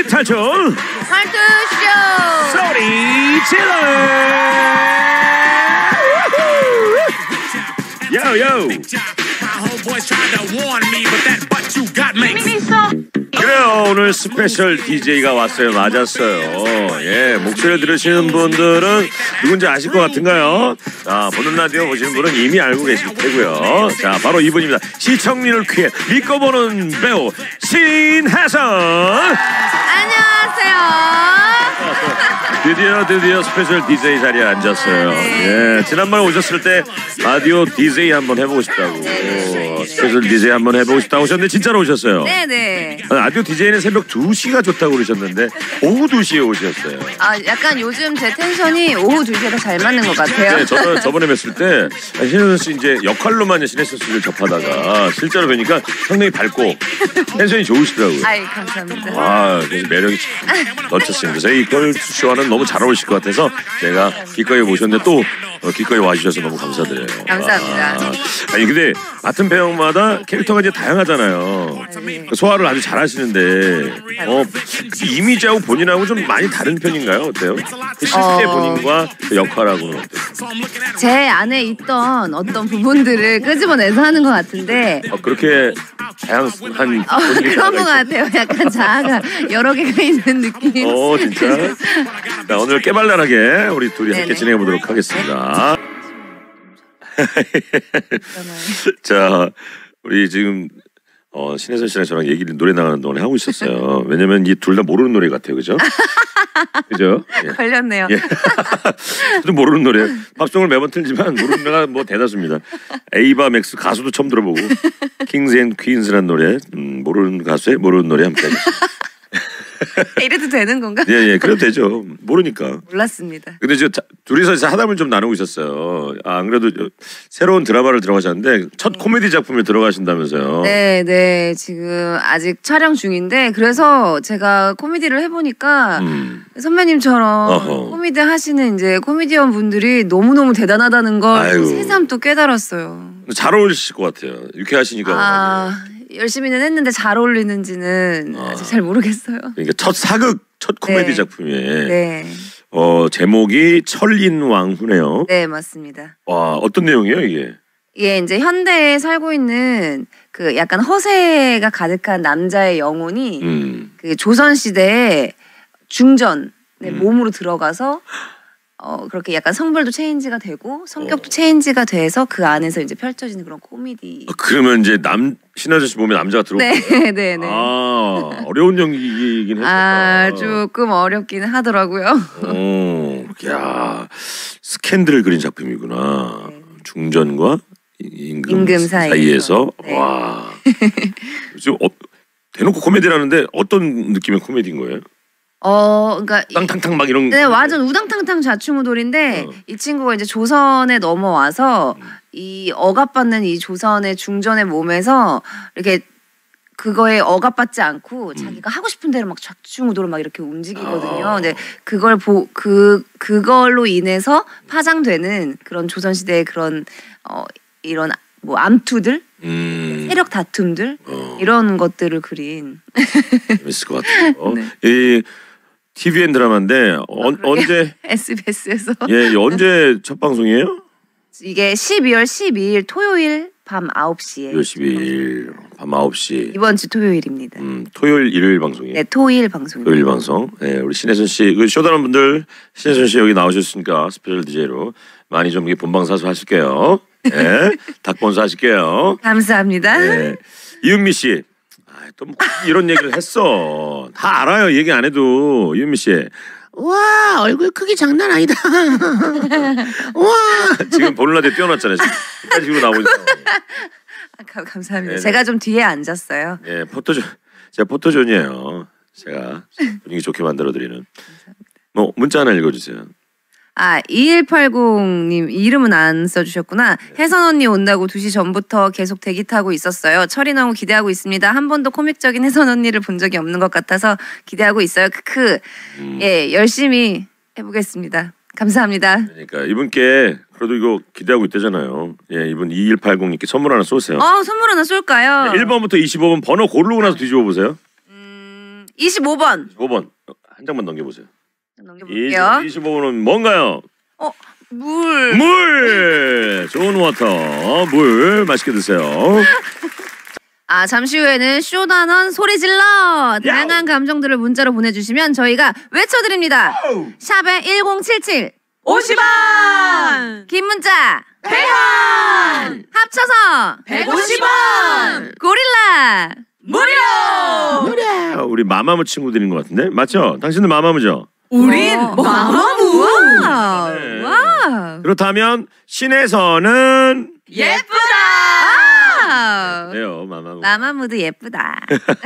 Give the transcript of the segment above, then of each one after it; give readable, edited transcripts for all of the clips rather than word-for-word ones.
힙 탈출 팔투쇼 소리 질러 요요 그래요. 오늘 스페셜 DJ가 왔어요. 맞았어요. 예, 목소리를 들으시는 분들은 누군지 아실 것 같은가요? 자, 보는 라디오 보시는 분은 이미 알고 계실 테고요. 자, 바로 이분입니다. 시청률을 퀴해 믿고 보는 배우 신혜선. 안녕하세요. 드디어 스페셜 DJ 자리에 앉았어요. 예, 지난번에 오셨을 때 라디오 DJ 한번 해보고 싶다고. 스페셜 DJ 한번 해보고 싶다고 하셨는데 진짜로 오셨어요. 네네. 라디오 DJ는 새벽 2시가 좋다고 그러셨는데 오후 2시에 오셨어요. 아, 약간 요즘 제 텐션이 오후 2시에 더 잘 맞는 것 같아요. 네, 저는 저번에 뵀을 때 신혜선 씨 이제 역할로만 신혜선 씨를 접하다가 실제로 뵈니까 상당히 밝고 텐션이 좋으시더라고요. 아이, 감사합니다. 아, 매력이 참 넘쳤습니다. 저희 이걸쇼와는 너무 잘 어울리실 것 같아서 제가 기꺼이 모셨는데 또 기꺼이 와주셔서 너무 감사드려요. 감사합니다. 아니 근데 맡은 배역마다 캐릭터가 이제 다양하잖아요. 소화를 아주 잘하시는데 그 이미지하고 본인하고 좀 많이 다른 편인가요? 어때요? 그 실제 본인과 그 역할하고는 어때요? 제 안에 있던 어떤 부분들을 끄집어내서 하는 것 같은데 그렇게 다양한 그런 것 같아요. 약간 자아가 여러 개가 있는 느낌. 진짜? 자, 오늘 깨발랄하게 우리 둘이 함께 진행해 보도록 하겠습니다. 자, 우리 지금 신혜선 씨랑 저랑 얘기를 노래 나가는 동안에 하고 있었어요. 왜냐면 이 둘 다 모르는 노래 같아요, 그죠? 그죠? 예. 걸렸네요. 예. 저도 모르는 노래. 팝송을 매번 틀지만 모르는 노래가 뭐 대다수입니다. 에이바 맥스 가수도 처음 들어보고 킹스 앤 퀸스라는 노래, 모르는 가수의 모르는 노래 함께 하겠습니다. 이래도 되는 건가? 예, 그래도 되죠. 모르니까. 몰랐습니다. 근데 저 둘이서 사담을 좀 나누고 있었어요. 안 그래도 새로운 드라마를 들어가셨는데 첫 코미디 작품에 들어가신다면서요. 네. 지금 아직 촬영 중인데 그래서 제가 코미디를 해보니까 선배님처럼 코미디 하시는 이제 코미디언 분들이 너무너무 대단하다는 걸 새삼 또 깨달았어요. 잘 어울리실 것 같아요. 유쾌하시니까. 열심히는 했는데 잘 어울리는지는 아직 잘 모르겠어요. 그러니까 첫 코미디 작품이에요. 네. 제목이 천린왕후네요. 네, 맞습니다. 와, 어떤 내용이에요, 이게? 이게 이제 현대에 살고 있는 그 약간 허세가 가득한 남자의 영혼이 그 조선 시대에 중전의 몸으로 들어가서 그렇게 약간 성별도 체인지가 되고 성격도 체인지가 돼서 그 안에서 이제 펼쳐지는 그런 코미디. 그러면 이제 신하준 씨 몸에 남자가 들어오고. 네. 어려운 연기이긴 했었다. 조금 어렵긴 하더라고요. 야, 스캔들을 그린 작품이구나. 네. 중전과 임금 사이에서. 네. 와. 지금 대놓고 코미디라는데 어떤 느낌의 코미디인 거예요? 그러니까 우당탕탕 막 이런. 네, 완전 우당탕탕 좌충우돌인데 이 친구가 이제 조선에 넘어와서 이 억압받는 이 조선의 중전의 몸에서 이렇게 그거에 억압받지 않고 자기가 하고 싶은 대로 막 좌충우돌 막 이렇게 움직이거든요. 근데 그걸 그걸로 인해서 파장되는 그런 조선 시대의 그런 이런 뭐 암투들, 세력 다툼들 이런 것들을 그린. 재밌을 것 같아요. 네. 이 TVN 드라마인데 언제 SBS에서 언제 첫 방송이에요? 이게 12월 12일 토요일 밤 9시에 12월 12일 밤 9시 이번 주 토요일입니다. 토요일 일요일 방송이에요? 네, 토요일 방송입니다. 토요일 방송. 네, 우리 신혜선 씨, 그 쇼다는 분들 신혜선 씨 여기 나오셨으니까 스페셜 DJ로 많이 좀 본방사수 하실게요. 네, 닭본수 하실게요. 감사합니다. 네. 이은미 씨. 또 뭐 이런 얘기를 했어. 다 알아요. 얘기 안 해도. 이은미 씨. 와, 얼굴 크기 장난 아니다. 와. 지금 보는 라디오 띄워놨잖아요. 끝까지 지금 나오고 있어요. 감사합니다. 네네. 제가 좀 뒤에 앉았어요. 네, 제가 포토존이에요. 제가 분위기 좋게 만들어드리는. 뭐 문자 하나 읽어주세요. 2180님 이름은 안 써주셨구나. 혜선 언니 온다고 2시 전부터 계속 대기 타고 있었어요. 철이 너무 기대하고 있습니다. 한 번도 코믹적인 혜선 언니를 본 적이 없는 것 같아서 기대하고 있어요. 예, 열심히 해보겠습니다. 감사합니다. 그러니까 이분께 그래도 이거 기대하고 있대잖아요. 예, 이분 2180님께 선물 하나 쏘세요. 선물 하나 쏠까요? 네, 1번부터 25번 번호 고르고 나서 뒤집어 보세요. 25번. 5번 한 장만 넘겨보세요. 넘겨볼게요. 25번은 뭔가요? 물. 물! 좋은 워터. 물 맛있게 드세요. 잠시 후에는 쇼단원 소리 질러! 다양한 감정들을 문자로 보내주시면 저희가 외쳐드립니다. 샵에 1077 50원! 긴 문자 100원! 합쳐서 150원! 고릴라 무료! 우리 마마무 친구들인 것 같은데? 맞죠? 당신들 마마무죠? 우린 마마무! 와. 네. 와. 그렇다면 신에서는 예쁘다! 네요 마마무. 마마무드 예쁘다.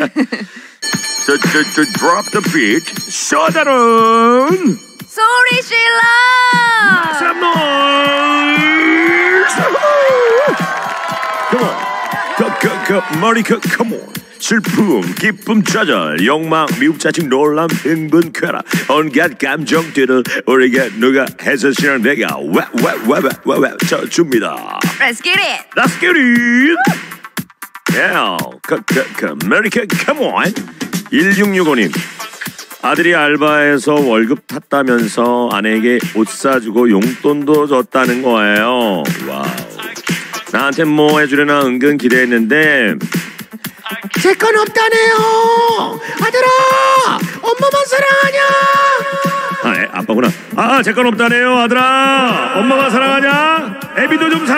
Drop the beat. 쇼다론. 소리 질러! Some noise. Come on. 머리 come on. 슬픔, 기쁨, 좌절, 욕망, 미움, 짜증, 놀람, 흥분, 쾌락, 온갖 감정들을 우리가 누가 해서 시랑 내가 왜 줍니다. Let's get it! Let's get it. Yeah, America, come on. 1665님. 아들이 알바해서 월급 탔다면서 아내에게 옷 사주고 용돈도 줬다는 거예요. 와우. 나한테 뭐 해주려나 은근 기대했는데 제 건 없다네요. 아들아, 엄마만 사랑하냐? 아빠구나. 제 건 없다네요, 아들아. 엄마만 사랑하냐? 애비도 좀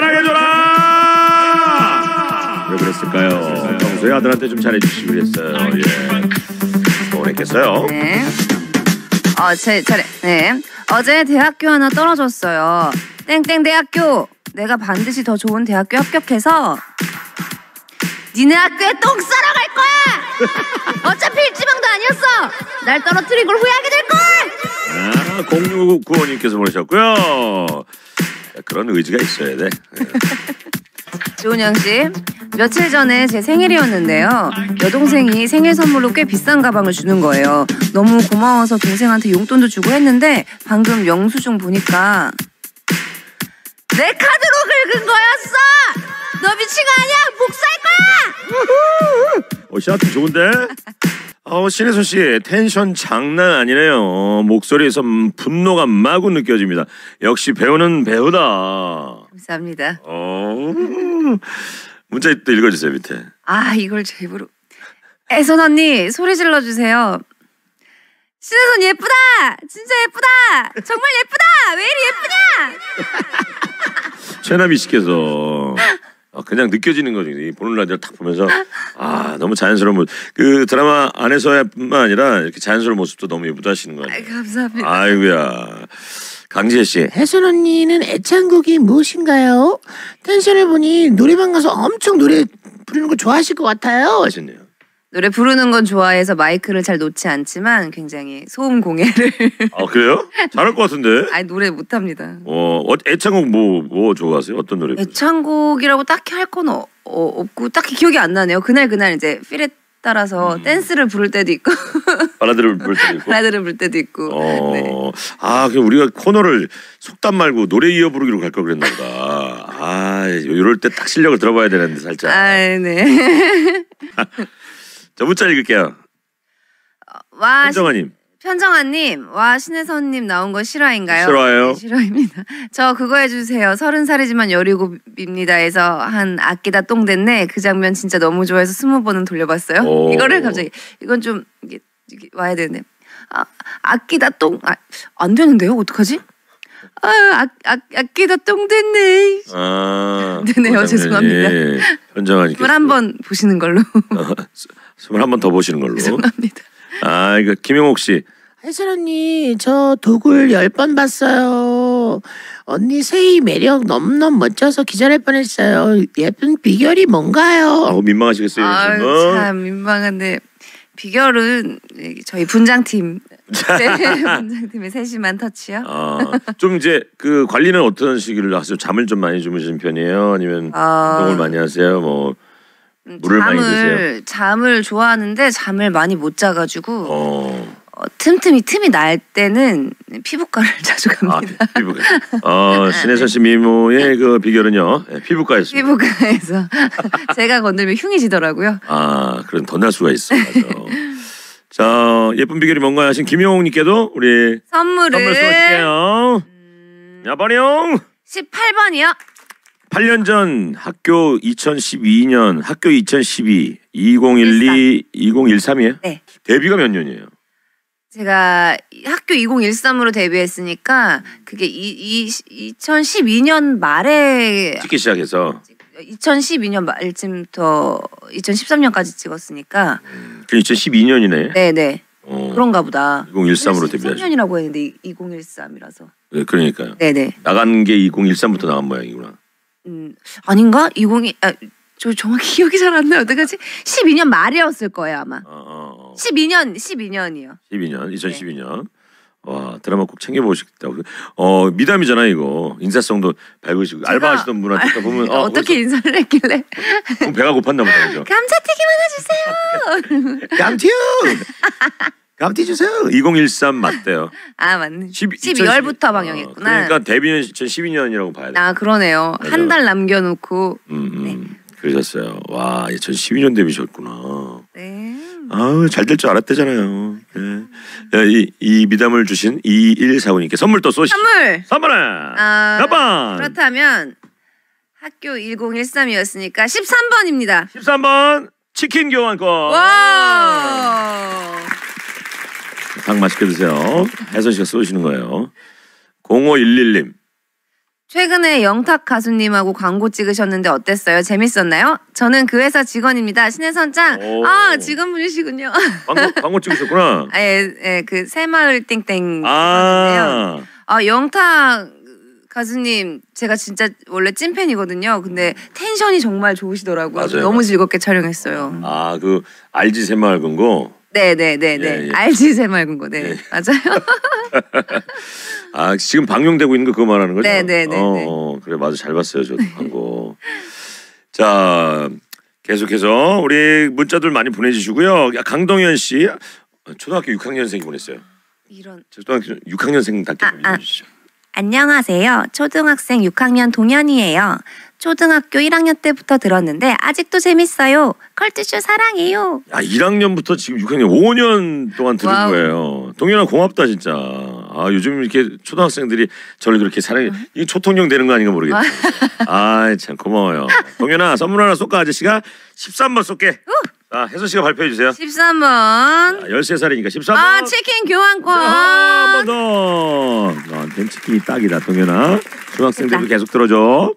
사랑해줘라. 왜 그랬을까요? 평소에 아들한테 좀 잘해주시기 그랬어요. 예. 서운했겠어요. 네. 네. 어제 대학교 하나 떨어졌어요. 땡땡 대학교. 내가 반드시 더 좋은 대학교 합격해서 니네 학교에 똥 싸러 갈 거야. 어차피 일지망도 아니었어. 날 떨어뜨린 걸 후회하게 될 걸. 0695님께서 보내셨고요. 그런 의지가 있어야 돼. 조은영 씨, 며칠 전에 제 생일이었는데요. 여동생이 생일 선물로 꽤 비싼 가방을 주는 거예요. 너무 고마워서 동생한테 용돈도 주고 했는데 방금 영수증 보니까 내 카드로 긁은 거였어. 너 미친 거 아니야? 복사할 거야. 샤트 좋은데? 신혜선 씨 텐션 장난 아니네요. 목소리에서 분노가 마구 느껴집니다. 역시 배우는 배우다. 감사합니다. 문자 또 읽어주세요 밑에. 이걸 제 입으로. 애선 언니 소리 질러주세요. 신혜선 예쁘다. 진짜 예쁘다. 정말 예쁘다. 왜 이리 예쁘냐? 최나미 씨께서 그냥 느껴지는 거지. 보는 라디오를 딱 보면서 너무 자연스러운 모습. 그 드라마 안에서뿐만 아니라 이렇게 자연스러운 모습도 너무 예쁘다 하시는 거 아니에요? 감사합니다. 아이고야. 강지혜 씨. 혜선 언니는 애창곡이 무엇인가요? 텐션을 보니 노래방 가서 엄청 노래 부르는 거 좋아하실 것 같아요. 하셨네요. 노래 부르는 건 좋아해서 마이크를 잘 놓지 않지만 굉장히 소음 공해를. 그래요? 잘할 것 같은데. 노래 못합니다. 애창곡 뭐 좋아하세요? 어떤 노래? 애창곡이라고 딱히 할 건 없고 딱히 기억이 안 나네요. 그날 이제 필에 따라서 댄스를 부를 때도 있고 발라드를 부를 때도 있고. 발라드를 부를 때도 있고. 네. 그럼 우리가 코너를 속담 말고 노래 이어 부르기로 갈 걸 그랬나 보다. 이럴 때 딱 실력을 들어봐야 되는데 살짝. 네. 저 문자 읽을게요. 현정아님. 편정아님, 신혜선님 나온 거 실화인가요? 실화예요. 네, 실화입니다. 저 그거 해주세요. 30살이지만 17입니다 해서 한 아끼다 똥 됐네. 그 장면 진짜 너무 좋아해서 20번은 돌려봤어요. 이거를 갑자기 이건 좀 이게 와야 되네. 아끼다 똥 안 되는데요? 어떡하지? 아끼다 똥 됐네. 되네요. 죄송합니다. 현정아님. 21번 보시는 걸로. 21번 더 보시는 걸로. 죄송합니다. 이거 김영옥 씨. 혜선 언니 저 도굴 10번 봤어요. 언니 세이 매력 너무너무 멋져서 기절할 뻔했어요. 예쁜 비결이 뭔가요? 민망하시겠어요. 참 민망한데 비결은 저희 분장팀. 분장팀의 세심한 터치요. 좀 이제 그 관리는 어떤 식으로 하세요? 잠을 좀 많이 주무시는 편이에요? 아니면 운동을 많이 하세요? 뭐 물을 많이 드세요? 잠을 좋아하는데 잠을 많이 못 자가지고 틈이 날 때는 피부과를 자주 갑니다. 피부과. 신혜선 씨 미모의 그 비결은요? 피부과였습니다. 피부과에서 제가 건들면 흉이 지더라고요. 그럼 더 날 수가 있어. 맞아. 자, 예쁜 비결이 뭔가 하신 김영웅님께도 우리 선물을 선물 쏘실게요. 야, 번영 18번이요. 8년 전 학교 2012년 학교 2012 2012 2013이에요? 네. 데뷔가 몇 년이에요? 제가 학교 2013으로 데뷔했으니까 그게 2012년 말에 찍기 시작해서 2012년 말쯤부터 2013년까지 찍었으니까 그 2012년이네. 네네 그런가 보다. 2013으로 데뷔하셨. 3년이라고 했는데 2013이라서. 네, 그러니까요. 네네. 나간 게 2013부터 나간 모양이구나. 아닌가? 저 정확히 기억이 잘 안 나요. 어떡하지? 12년 말이었을 거예요 아마. 12년이요. 12년 2012년. 와, 드라마 꼭 챙겨보고 싶다고. 미담이잖아 이거. 인사성도 밝으시고 알바하시던 분한테 딱 보면 어떻게 인사를 했길래 그럼 배가 고팠나 보다 그죠? 감자튀김 하나 주세요. 감튀 감튀 주세요. 2013 맞대요. 아 맞네. 2012 12월부터 방영했구나. 그러니까 데뷔는 2012년이라고 봐야 돼. 아 그러네요. 맞아. 한 달 남겨놓고. 그러셨어요. 와, 2012년 데뷔셨구나. 네. 아우, 잘 될 줄 알았대잖아요. 네. 야, 이 미담을 주신 2149님께 선물 또 쏘시죠. 선물은 가방. 그렇다면 학교 1013이었으니까 13번입니다. 13번 치킨 교환권. 와. 닭 맛있게 드세요. 혜선 씨가 쏘시는 거예요. 0511님. 최근에 영탁 가수님하고 광고 찍으셨는데 어땠어요? 재밌었나요? 저는 그 회사 직원입니다. 신혜선짱. 오. 아 직원분이시군요. 광고 찍으셨구나. 그 새마을 땡땡. 아. 영탁 가수님 제가 진짜 원래 찐팬이거든요. 근데 텐션이 정말 좋으시더라고요. 맞아요. 너무 즐겁게 촬영했어요. 아, 그 알지 새마을 금고. 네네네네. 예. 알지 새마을 금고. 네. 예. 맞아요. 아, 지금 방영되고 있는 거 그거 말하는 거죠? 네네네. 그래 맞아 잘 봤어요 저 광고. 자, 계속해서 우리 문자들 많이 보내주시고요. 강동현 씨 초등학교 6학년생이 보냈어요. 이런. 초등학교 6학년생답게 보내주시죠. 안녕하세요. 초등학생 6학년 동현이에요. 초등학교 1학년 때부터 들었는데 아직도 재밌어요. 컬투쇼 사랑해요. 야, 1학년부터 지금 6학년 5년 동안 들은 와우. 거예요. 동현아 고맙다 진짜. 아, 요즘 이렇게 초등학생들이 저를 그렇게 사랑해. 이게 초통령 되는 거 아닌가 모르겠네. 아, 참 고마워요. 동현아 선물 하나 쏠까? 아저씨가 13번 쏠게. 자, 혜선 씨가 발표해 주세요. 13번. 13살이니까 13번. 치킨 교환권. 한 번 더. 너한텐 치킨이 딱이다 동현아. 중학생들도 계속 들어줘.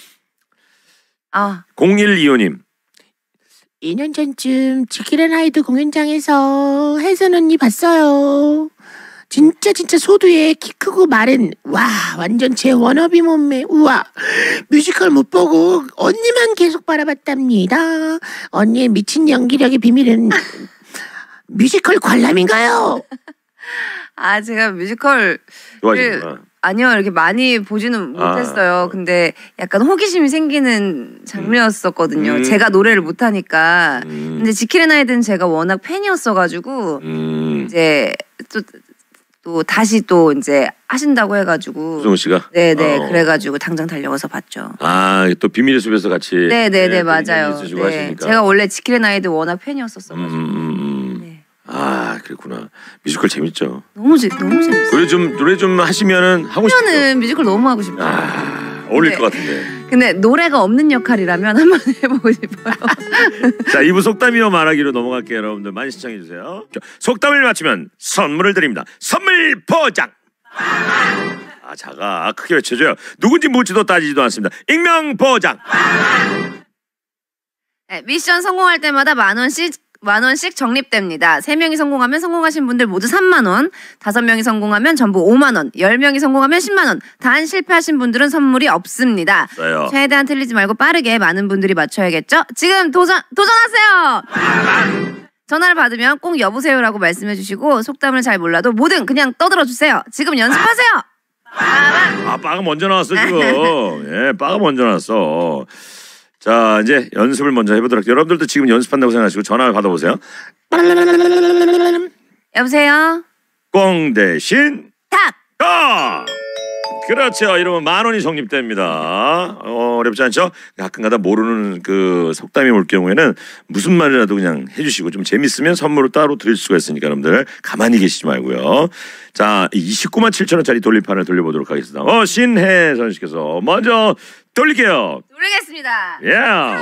0125님. 2년 전쯤 지킬앤 하이드 공연장에서 혜선 언니 봤어요. 진짜 소두에 키 크고 마른 와 완전 제 워너비 몸매. 우와 뮤지컬 못 보고 언니만 계속 바라봤답니다. 언니의 미친 연기력의 비밀은 뮤지컬 관람인가요? 제가 뮤지컬 좋아하시구나. 아니요 이렇게 많이 보지는 못했어요. 근데 약간 호기심이 생기는 장르였었거든요. 제가 노래를 못하니까. 근데 지킬앤 하이드는 제가 워낙 팬이었어가지고 이제 또 다시 또 이제 하신다고 해가지고. 수정 씨가. 네네 그래가지고 당장 달려가서 봤죠. 아, 또 비밀의 숲에서 같이. 네네네 맞아요. 네. 제가 원래 지킬앤 하이드 워낙 팬이었었어가지고. 네. 아, 그렇구나. 뮤지컬 재밌죠. 너무 재밌어요. 노래 좀 하시면은 하고 싶어요. 하면은 뮤지컬 너무 하고 싶어요. 어울릴 네. 것 같은데. 근데 노래가 없는 역할이라면 한번 해보고 싶어요. 자, 2부 속담이요 말하기로 넘어갈게요. 여러분들 많이 시청해 주세요. 속담을 맞추면 선물을 드립니다. 선물 포장. 자가 크게 외쳐줘요. 누군지 묻지도 따지지도 않습니다. 익명 포장. 네, 미션 성공할 때마다 만 원씩 적립됩니다. 3명이 성공하면 성공하신 분들 모두 3만 원, 5명이 성공하면 전부 5만 원, 10명이 성공하면 10만 원. 단 실패하신 분들은 선물이 없습니다. 없어요. 최대한 틀리지 말고 빠르게 많은 분들이 맞춰야겠죠? 지금 도전하세요. 전화를 받으면 꼭 여보세요라고 말씀해 주시고 속담을 잘 몰라도 뭐든 그냥 떠들어 주세요. 지금 연습하세요. 빠가 먼저 나왔어 지금. 예, 빠가 먼저 나왔어. 자, 이제 연습을 먼저 해보도록 할게요. 여러분들도 지금 연습한다고 생각하시고 전화를 받아보세요. 여보세요? 꽁 대신 탁! 가! 그렇죠. 이러면 10,000원이 적립됩니다. 어렵지 않죠? 가끔가다 모르는 그 속담이 올 경우에는 무슨 말이라도 그냥 해주시고 좀 재밌으면 선물을 따로 드릴 수가 있으니까 여러분들 가만히 계시지 말고요. 자, 297,000원짜리 돌림판을 돌려보도록 하겠습니다. 신혜선 씨께서 먼저 돌릴게요. 모르겠습니다. 예.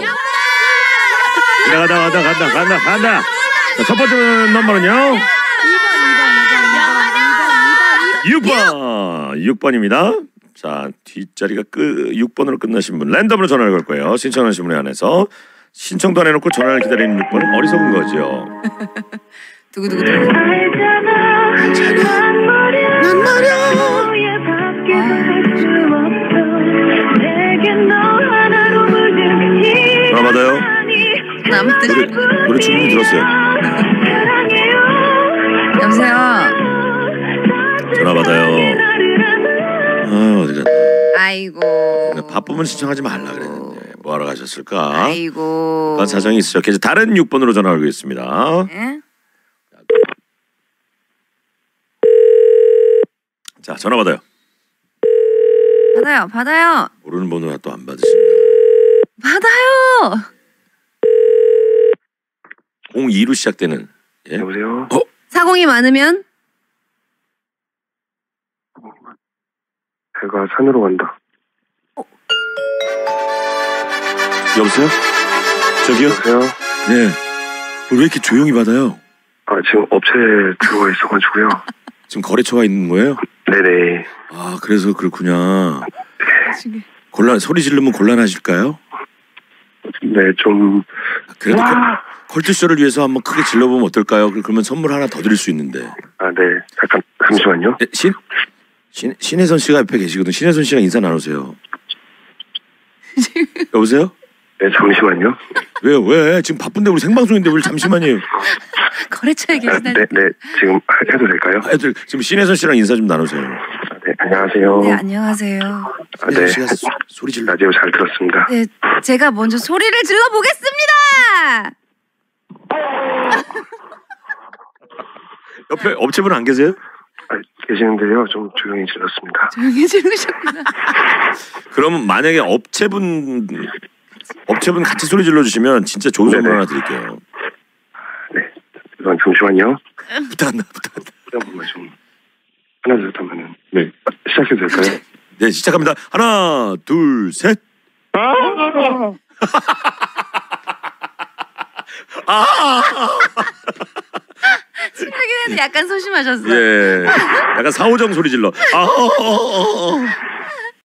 간다. 자, 첫 번째 넘버는요. 6번입니다. 자, 뒷자리가 6번으로 끝나신 분 랜덤으로 전화를 걸 거예요. 신청하신 분에 한해서 신청도 안 해놓고 전화를 기다리는 6번은 어리석은 거죠. 두구두구. 난 말야. 전화 받아요. 남들. 노래 충분히 들었어요. 여보세요. 전화 받아요. 어디가? 아이고. 바쁘면 신청하지 말라 그랬는데 뭐하러 가셨을까? 아이고. 사정이 있으셨겠지. 다른 6번으로 전화 걸겠습니다. 네? 자, 전화 받아요. 받아요. 모르는 번호가 또 안 받으십니다. 받아요. 02로 시작되는. 예? 여보세요? 사공이 많으면 배가 산으로 간다. 여보세요? 저기요? 여보세요? 네. 왜 이렇게 조용히 받아요? 지금 업체 들어가 있어가지고요. 지금 거래처가 있는 거예요? 네네. 아, 그래서 그렇구나. 소리 지르면 곤란하실까요? 네, 좀. 그래도 컬투쇼를 위해서 한번 크게 질러보면 어떨까요? 그러면 선물 하나 더 드릴 수 있는데. 네. 잠깐, 잠시만요. 네, 신혜선 씨가 옆에 계시거든. 신혜선 씨랑 인사 나누세요. 여보세요? 네, 잠시만요. 왜요? 왜? 지금 바쁜데 우리 생방송인데 왜 잠시만요. 거래처에 계시다니. 네, 지금 해도 될까요? 애들 지금 신혜선 씨랑 인사 좀 나누세요. 네, 안녕하세요. 네, 안녕하세요. 신혜선 네. 씨가 소리 질러. 라디오 잘 들었습니다. 네, 제가 먼저 소리를 질러 보겠습니다. 옆에 업체분 안 계세요? 계시는데요. 좀 조용히 질렀습니다. 조용히 지르셨구나. 그럼 만약에 업체분 같이 소리 질러 주시면 진짜 좋은 선물 네네. 하나 드릴게요. 네, 잠시만요. 부탁한다. 한 번만 좀. 하나, 둘, 셋 하면은. 네. 시작해도 될까요? 네, 시작합니다. 하나, 둘, 셋. 신나긴 해도 약간 소심하셨어. 예. 약간 사오정 소리 질러.